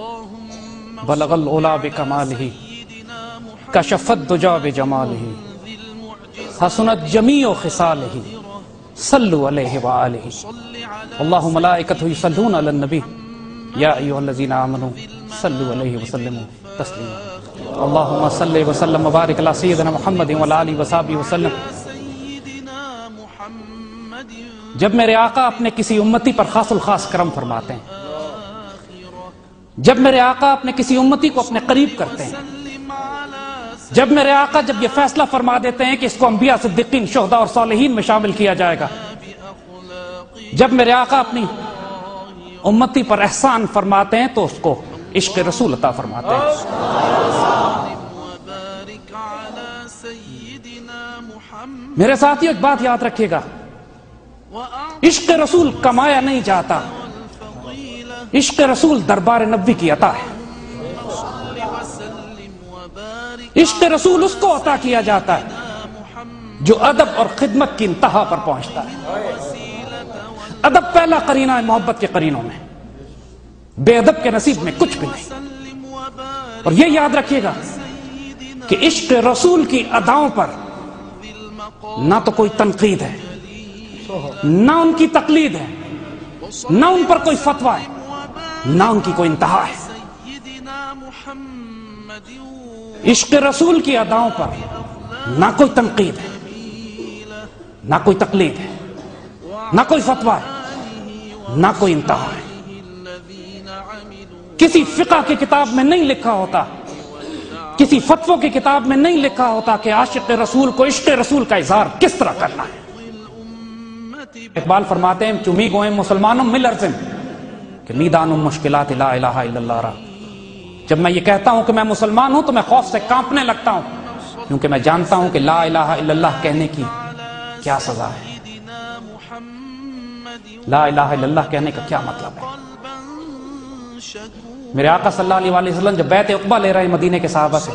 بلغ العلا بکمالہ کشف الدجی بجمالہ حسنت جمیع خصالہ صلوا علیہ وآلہ اللہ ملائکتہ یصلون علی النبی یا ایھا الذین آمنوا صلوا علیہ وسلموا تسلیما اللہم صلی وسلم وبارک علی سیدنا محمد وعلی آلہ وصحبہ وسلم۔ جب میرے آقا اپنے کسی امتی پر خاص الخاص کرم فرماتے ہیں، جب میرے آقا اپنے کسی امتی کو اپنے قریب کرتے ہیں، جب میرے آقا جب یہ فیصلہ فرما دیتے ہیں کہ اس کو انبیاء صدیقین شہداء اور صالحین میں شامل کیا جائے گا، جب میرے آقا اپنی امتی پر احسان فرماتے ہیں تو اس کو عشق رسول عطا فرماتے ہیں۔ میرے ساتھیو ایک بات یاد رکھیے گا، عشق رسول کمایا نہیں جاتا، عشق رسول دربار نبوی کی عطا ہے۔ عشق رسول اس کو عطا کیا جاتا ہے جو ادب اور خدمت کی انتہا پر پہنچتا ہے۔ ادب پہلا قرینہ ہے محبت کے قرینوں میں، بے ادب کے نصیب میں کچھ بھی نہیں۔ اور یہ یاد رکھیے گا کہ عشق رسول کی اداؤں پر نہ تو کوئی تنقید ہے، نہ ان کی تقلید ہے، نہ ان پر کوئی فتویٰ ہے، نہ ان کی کوئی انتہا ہے۔ عشق رسول کی اداؤں پر نہ کوئی تنقید ہے، نہ کوئی تقلید ہے، نہ کوئی فتویٰ ہے، نہ کوئی انتہا ہے۔ کسی فقہ کی کتاب میں نہیں لکھا ہوتا، کسی فتووں کی کتاب میں نہیں لکھا ہوتا کہ عاشق رسول کو عشق رسول کا اظہار کس طرح کرنا ہے۔ اقبال فرماتے ہیں چمی گوئیں مسلمانوں مل ارزم کہ میدان مشکلات لا الہ الا اللہ را۔ جب میں یہ کہتا ہوں کہ میں مسلمان ہوں تو میں خوف سے کانپنے لگتا ہوں، کیونکہ میں جانتا ہوں کہ لا الہ الا اللہ کہنے کی کیا سزا ہے، لا الہ الا اللہ کہنے کا کیا مطلب ہے۔ میرے آقا صلی اللہ علیہ وسلم جب بیعت عقبہ لے رہے ہیں مدینے کے صحابہ سے،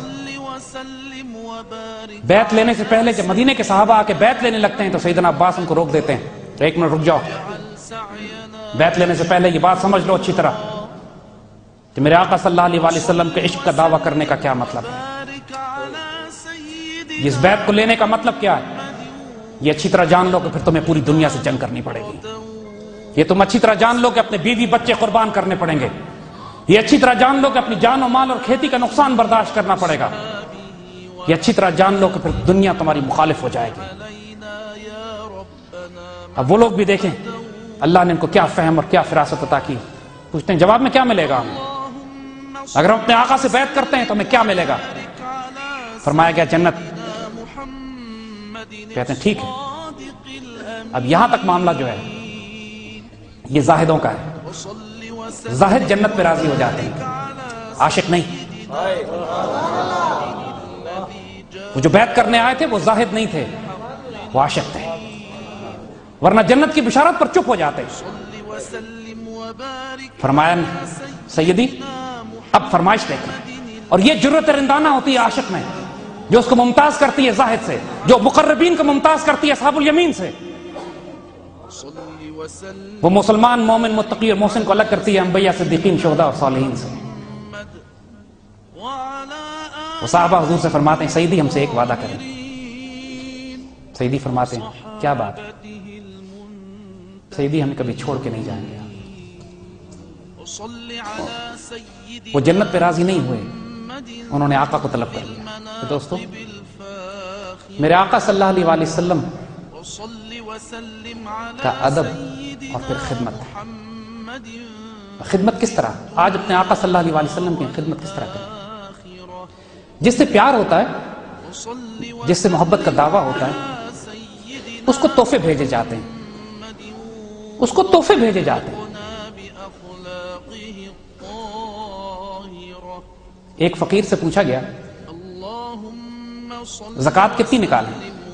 بیعت لینے سے پہلے جب مدینے کے صحابہ آ کے بیعت لینے لگتے ہیں تو سیدنا عباس ان کو روک دیتے ہیں، ایک منٹ رک جاؤ، بیعت لینے سے پہلے یہ بات سمجھ لو اچھی طرح کہ میرے آقا صلی اللہ علیہ وسلم کے عشق کا دعویٰ کرنے کا کیا مطلب ہے، اس بیعت کو لینے کا مطلب کیا ہے، یہ اچھی طرح جان لو کہ پھر تمہیں پوری دنیا سے جنگ کرنی پڑے گی، یہ تم اچھی طرح جان لو کہ اپنے بیوی بچے قربان کرنے پڑیں گے، یہ اچھی طرح جان لو کہ اپنی جان و مال اور کھیتی کا نقصان برداشت کرنا پڑے گا، یہ اچھی طرح جان لو کہ پھر دنیا تمہاری مخالف ہو جائے گی۔ اب وہ لوگ بھی دیکھیں اللہ نے ان کو کیا فہم اور کیا فراست عطا کی، پوچھتے ہیں جواب میں کیا ملے گا ہمیں، اگر ہم اپنے آقا سے بیعت کرتے ہیں تو ہمیں کیا ملے گا، فرمایا گیا جنت۔ کہتے ہیں ٹھیک ہے، اب یہاں تک معاملہ جو ہے یہ زاہدوں کا ہے، زاہد جنت پہ راضی ہو جاتے ہیں، عاشق نہیں۔ وہ جو بیعت کرنے آئے تھے وہ زاہد نہیں تھے، وہ عاشق تھے، ورنہ جنت کی بشارت پر چپ ہو جاتے۔ فرمایا سیدی اب فرمائش دیکھیں، اور یہ جرأت رندانہ ہوتی ہے عاشق میں، جو اس کو ممتاز کرتی ہے زاہد سے، جو مقربین کو ممتاز کرتی ہے اصحاب الیمین سے، وہ مسلمان مومن متقی اور محسن کو الگ کرتی ہے انبیاء صدیقین شہداء اور صالحین سے۔ وہ صحابہ حضور سے فرماتے ہیں سیدی ہم سے ایک وعدہ کریں، سیدی فرماتے ہیں کیا بات، سیدی ہمیں کبھی چھوڑ کے نہیں جائیں گے۔ وہ جنت پہ راضی نہیں ہوئے، انہوں نے آقا کو طلب کر لیا۔ تو دوستو میرے آقا صلی اللہ علیہ وسلم کا ادب اور پھر خدمت، خدمت کس طرح، آج اپنے آقا صلی اللہ علیہ وسلم کی خدمت کس طرح کریں، جس سے پیار ہوتا ہے، جس سے محبت کا دعویٰ ہوتا ہے، اس کو تحفے بھیجے جاتے ہیں، اس کو تحفے بھیجے جاتے ہیں۔ ایک فقیر سے پوچھا گیا زکوٰۃ کتنی نکالیں،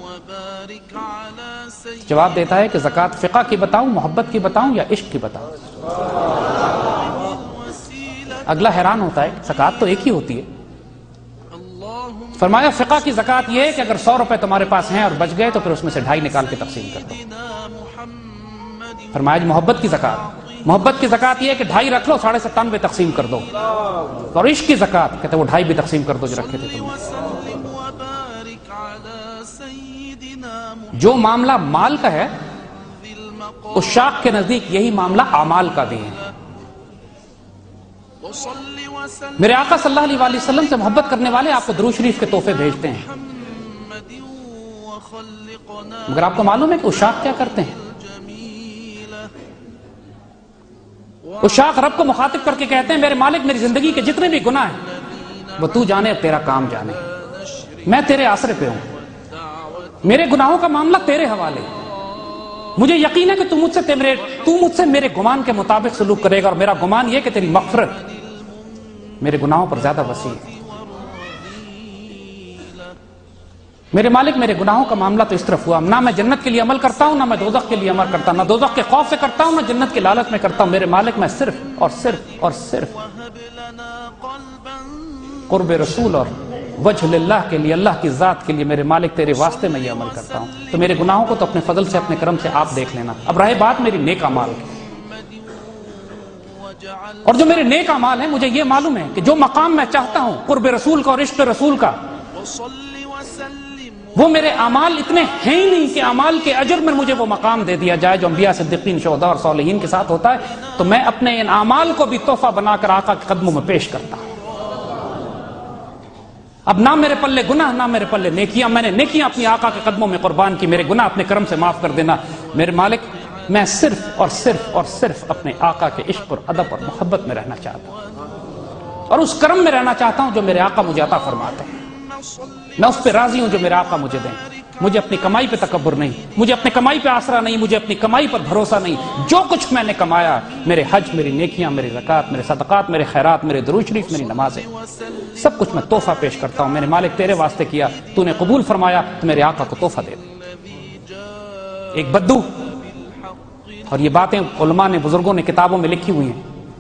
جواب دیتا ہے کہ زکوٰۃ فقہ کی بتاؤں، محبت کی بتاؤں یا عشق کی بتاؤں۔ اگلا حیران ہوتا ہے زکوٰۃ تو ایک ہی ہوتی ہے۔ فرمایا فقہ کی زکوٰۃ یہ ہے کہ اگر 100 روپے تمہارے پاس ہیں اور بچ گئے تو پھر اس میں سے 2.5 نکال کے تقسیم کر دو۔ فرمایا محبت کی زکوٰۃ محبت کی زکات یہ ہے کہ 2.5 رکھ لو، 97.5 تقسیم کر دو. اور عشق کی زکات کہتے وہ 2.5 بھی تقسیم کر دو جو رکھے تھے تم نے. جو معاملہ مال کا ہے عشاق کے نزدیک یہی معاملہ اعمال کا بھی ہے. میرے آقا صلی اللہ علیہ وسلم سے محبت کرنے والے آپ کو درود شریف کے تحفے بھیجتے ہیں، مگر آپ کو معلوم ہے کہ عشاق کیا کرتے ہیں؟ عشاق رب کو مخاطب کر کے کہتے ہیں میرے مالک میری زندگی کے جتنے بھی گناہ ہیں وہ تو جانے، تیرا کام جانے، میں تیرے آسرے پہ ہوں، میرے گناہوں کا معاملہ تیرے حوالے. مجھے یقین ہے کہ تو مجھ سے میرے گمان کے مطابق سلوک کرے گا، اور میرا گمان یہ کہ تیری مغفرت میرے گناہوں پر زیادہ وسیع ہے. میرے مالک میرے گناہوں کا معاملہ تو اس طرف ہوا، نہ میں جنت کے لیے عمل کرتا ہوں، نہ میں دوزخ کے لیے عمل کرتا ہوں، نہ دوزخ کے خوف سے کرتا ہوں، نہ جنت کے لالچ میں کرتا ہوں. میرے مالک میں صرف اور صرف اور صرف قرب رسول اور وجہ للہ کے لیے، اللہ کی ذات کے لیے میرے مالک تیرے واسطے میں یہ عمل کرتا ہوں. تو میرے گناہوں کو تو اپنے فضل سے اپنے کرم سے آپ دیکھ لینا. اب رہے بات میری نیک اعمال کی، اور جو میرے نیک اعمال ہیں مجھے یہ معلوم ہے کہ جو مقام میں چاہتا ہوں قرب رسول کا اور عشق رسول کا، وہ میرے اعمال اتنے ہیں ہی نہیں کہ اعمال کے اجر میں مجھے وہ مقام دے دیا جائے جو انبیاء صدیقین شہداء اور صالحین کے ساتھ ہوتا ہے. تو میں اپنے ان اعمال کو بھی تحفہ بنا کر آقا کے قدموں میں پیش کرتا ہوں. اب نہ میرے پلے گناہ نہ میرے پلے نیکیاں، میں نے نیکیاں اپنی آقا کے قدموں میں قربان کی، میرے گناہ اپنے کرم سے معاف کر دینا. میرے مالک میں صرف اور صرف اور صرف اپنے آقا کے عشق اور ادب اور محبت میں رہنا چاہتا ہوں، اور اس کرم میں رہنا چاہتا ہوں جو میرے آقا مجھے عطا فرماتے ہیں. میں اس پہ راضی ہوں جو میرے آقا مجھے دیں. مجھے اپنی کمائی پہ تکبر نہیں، مجھے اپنی کمائی پہ آسرا نہیں، مجھے اپنی کمائی پر بھروسہ نہیں. جو کچھ میں نے کمایا، میرے حج، میری نیکیاں، میری زکات، میرے صدقات، میرے خیرات، میرے درود شریف، میری نمازیں، سب کچھ میں تحفہ پیش کرتا ہوں. میرے مالک تیرے واسطے کیا، تو نے قبول فرمایا، تو میرے آقا کو تحفہ دے دے. ایک بدو، اور یہ باتیں علماء نے، بزرگوں نے کتابوں میں لکھی ہوئی ہیں.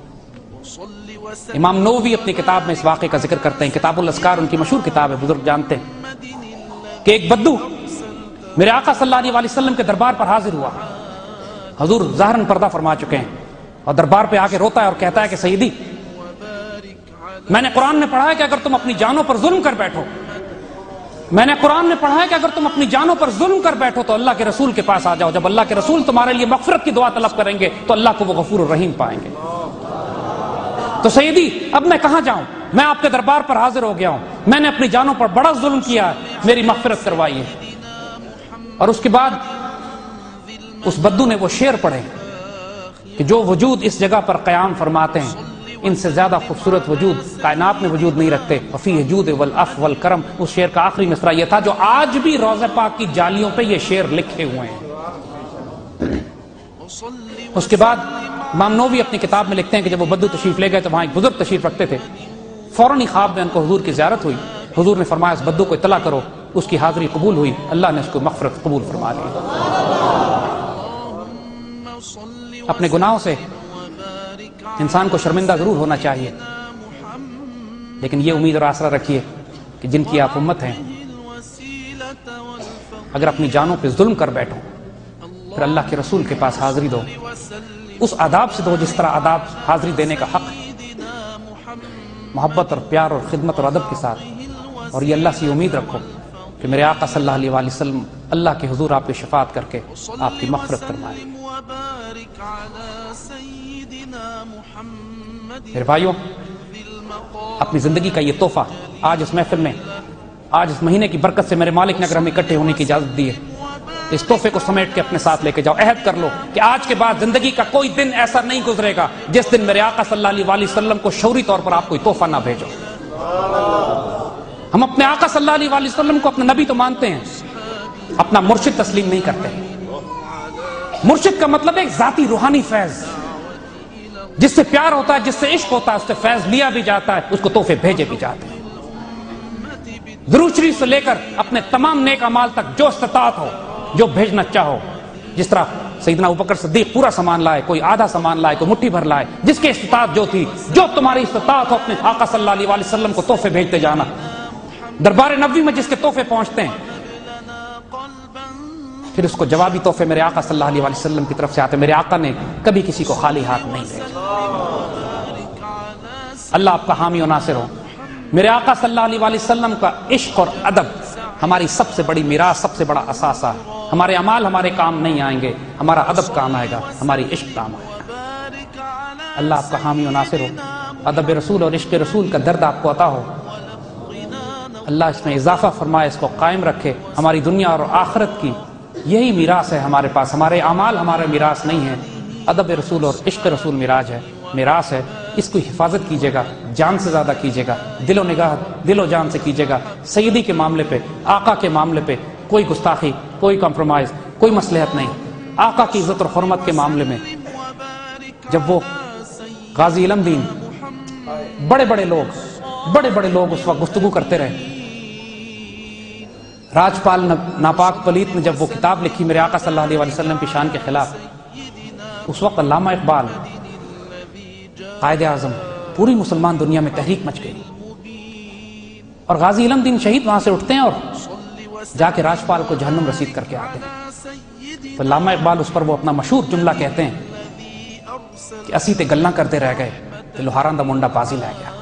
امام نووی اپنی کتاب میں اس واقعے کا ذکر کرتے ہیں، کتاب الاذکار ان کی مشہور کتاب ہے، بزرگ جانتے ہیں کہ ایک بدو میرے آقا صلی اللہ علیہ وسلم کے دربار پر حاضر ہوا. حضور ظاہراً پردہ فرما چکے ہیں، اور دربار پہ آ کے روتا ہے اور کہتا ہے کہ سیدی، میں نے قرآن میں پڑھا ہے کہ اگر تم اپنی جانوں پر ظلم کر بیٹھو، میں نے قرآن میں پڑھا ہے کہ اگر تم اپنی جانوں پر ظلم کر بیٹھو تو اللہ کے رسول کے پاس آ جاؤ. جب اللہ کے رسول تمہارے لیے مغفرت کی دعا طلب کریں گے تو اللہ کو وہ غفور الرحیم پائیں گے. تو سیدی اب میں کہاں جاؤں؟ میں آپ کے دربار پر حاضر ہو گیا ہوں، میں نے اپنی جانوں پر بڑا ظلم کیا ہے، میری مغفرت کروائیے. اور اس کے بعد اس بدو نے وہ شعر پڑھے کہ جو وجود اس جگہ پر قیام فرماتے ہیں ان سے زیادہ خوبصورت وجود کائنات میں وجود نہیں رکھتے. وفی جود والعفو والکرم. اس شعر کا آخری مصرع یہ تھا جو آج بھی روضہ پاک کی جالیوں پہ یہ شعر لکھے ہوئے ہیں. اس کے بعد امام نووی اپنی کتاب میں لکھتے ہیں کہ جب وہ بدو تشریف لے گئے تو وہاں ایک بزرگ تشریف رکھتے تھے. فوراً ہی خواب میں ان کو حضور کی زیارت ہوئی. حضور نے فرمایا اس بدو کو اطلاع کرو. اس کی حاضری قبول ہوئی، اللہ نے اس کو مغفرت قبول فرما لی. اپنے گناہوں سے انسان کو شرمندہ ضرور ہونا چاہیے، لیکن یہ امید اور آسرا رکھیے کہ جن کی آپ امت ہیں اگر اپنی جانوں پہ ظلم کر بیٹھو پھر اللہ کے رسول کے پاس حاضری دو، اس آداب سے دو جس طرح آداب حاضری دینے کا حق ہے، محبت اور پیار اور خدمت اور ادب کے ساتھ. اور یہ اللہ سے امید رکھو کہ میرے آقا صلی اللہ علیہ وسلم اللہ کے حضور آپ کی شفاعت کر کے آپ کی مغفرت فرمائے. میرے بھائیوں، اپنی زندگی کا یہ تحفہ آج اس محفل میں، آج اس مہینے کی برکت سے میرے مالک نے اگر ہمیں اکٹھے ہونے کی اجازت دی ہے، اس تحفے کو سمیٹ کے اپنے ساتھ لے کے جاؤ. عہد کر لو کہ آج کے بعد زندگی کا کوئی دن ایسا نہیں گزرے گا جس دن میرے آقا صلی اللہ علیہ وسلم کو شعوری طور پر آپ کوئی تحفہ نہ بھیجو. ہم اپنے آقا صلی اللہ علیہ وسلم کو اپنا نبی تو مانتے ہیں، اپنا مرشد تسلیم نہیں کرتے. مرشد کا مطلب ایک ذاتی روحانی فیض، جس سے پیار ہوتا ہے، جس سے عشق ہوتا ہے، اس سے فیض لیا بھی جاتا ہے، اس کو تحفے بھیجے بھی جاتے ہیں. درود شریف سے لے کر اپنے تمام نیک اعمال تک جو استطاعت ہو، جو بھیجنا چاہو. جس طرح سیدنا ابوبکر صدیق پورا سامان لائے، کوئی آدھا سامان لائے، کوئی مٹھی بھر لائے، جس کی استطاعت جو تھی، جو تمہاری استطاعت ہو اپنے آقا صلی اللہ علیہ وسلم کو تحفے بھیجتے جانا. دربار نبوی میں جس کے تحفے پہنچتے ہیں پھر اس کو جوابی تحفے میرے آقا صلی اللہ علیہ وسلم کی طرف سے آتے. میرے آقا نے کبھی کسی کو خالی ہاتھ نہیں بھیجا. اللہ آپ کا حامی و ناصر ہو. میرے آقا صلی اللہ علیہ وسلم کا عشق اور ادب ہماری سب سے بڑی میراث، سب سے بڑا اثاثہ. ہمارے اعمال ہمارے کام نہیں آئیں گے، ہمارا ادب کام آئے گا، ہماری عشق کام آئے گا. اللہ آپ کا حامی و ناصر ہو. ادب رسول اور عشق رسول کا درد آپ کو عطا ہو. اللہ اس میں اضافہ فرمائے، اس کو قائم رکھے. ہماری دنیا اور آخرت کی یہی میراث ہے ہمارے پاس. ہمارے اعمال ہمارے میراث نہیں ہیں. ادب رسول اور عشق رسول میراث ہے. اس کو حفاظت کیجیے گا، جان سے زیادہ کیجیے گا، دل و نگاہ دل و جان سے کیجیے گا. سیدی کے معاملے پہ، آقا کے معاملے پہ کوئی گستاخی، کوئی کمپرومائز، کوئی مصلحت نہیں. آقا کی عزت اور حرمت کے معاملے میں جب وہ غازی علم دین بڑے بڑے لوگ اس وقت گفتگو کرتے رہے. راجپال ناپاک پلیت نے جب وہ کتاب لکھی میرے آقا صلی اللہ علیہ وسلم کی شان کے خلاف، اس وقت علامہ اقبال قائد اعظم، پوری مسلمان دنیا میں تحریک مچ گئی. اور غازی علم دین شہید وہاں سے اٹھتے ہیں اور جا کے راجپال کو جہنم رسید کر کے آتے ہیں. تو علامہ اقبال اس پر وہ اپنا مشہور جملہ کہتے ہیں کہ اسی تے گلاں کرتے رہ گئے تے لوہاراں دا منڈا بازی لے گیا.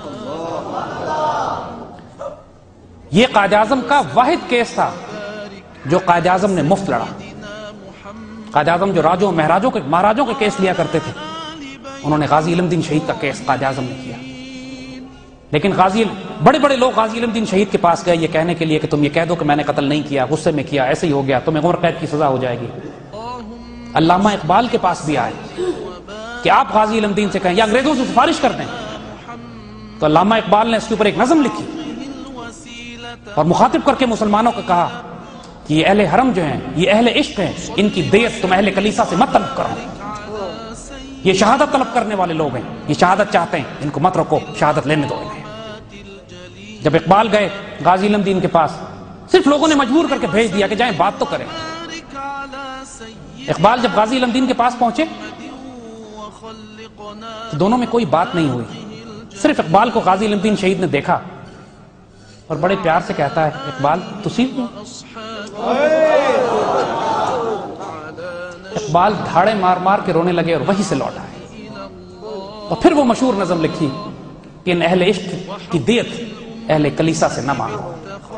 یہ قائد اعظم کا واحد کیس تھا جو قائد اعظم نے مفت لڑا. قائد اعظم جو راجوں مہاراجوں کے کیس لیا کرتے تھے، انہوں نے غازی علم دین شہید کا کیس قائد اعظم نے کیا. لیکن بڑے لوگ غازی علم دین شہید کے پاس گئے یہ کہنے کے لیے کہ تم یہ کہہ دو کہ میں نے قتل نہیں کیا، غصے میں کیا، ایسے ہی ہو گیا، تمہیں عمر قید کی سزا ہو جائے گی. علامہ اقبال کے پاس بھی آئے کہ آپ غازی علم دین سے کہیں یا انگریزوں سے سفارش کر دیں. تو علامہ اقبال نے اس کے اوپر ایک نظم لکھی اور مخاطب کر کے مسلمانوں کو کہا کہ یہ اہل حرم جو ہیں، یہ اہل عشق ہیں، ان کی دیت تم اہل کلیسا سے مت طلب کرو. یہ شہادت طلب کرنے والے لوگ ہیں، یہ شہادت چاہتے ہیں، ان کو مت روکو، شہادت لینے دو انہیں. جب اقبال گئے غازی علم دین کے پاس، صرف لوگوں نے مجبور کر کے بھیج دیا کہ جائیں بات تو کریں. اقبال جب غازی علم دین کے پاس پہنچے تو دونوں میں کوئی بات نہیں ہوئی. صرف اقبال کو غازی علم دین شہید نے دیکھا اور بڑے پیار سے کہتا ہے، اقبال تسی ہو؟ اقبال دھاڑے مار کے رونے لگے اور وہیں سے لوٹ آئے. اور پھر وہ مشہور نظم لکھی کہ ان اہل عشق کی دیت اہل کلیسا سے نہ مانگو.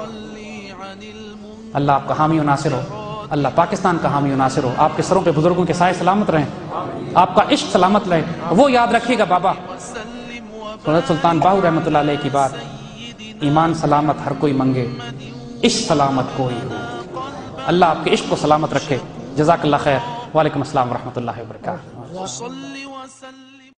اللہ آپ کا حامی و ناصر ہو. اللہ پاکستان کا حامی و ناصر ہو. آپ کے سروں پہ بزرگوں کے سائے سلامت رہیں، آپ کا عشق سلامت رہے. وہ یاد رکھیے گا بابا سلطان باہو رحمۃ اللہ علیہ کی بات، ایمان سلامت ہر کوئی منگے، عشق سلامت کوئی ہو. اللہ آپ کے عشق کو سلامت رکھے. جزاک اللہ خیر. وعلیکم السلام ورحمۃ اللہ وبرکاتہ.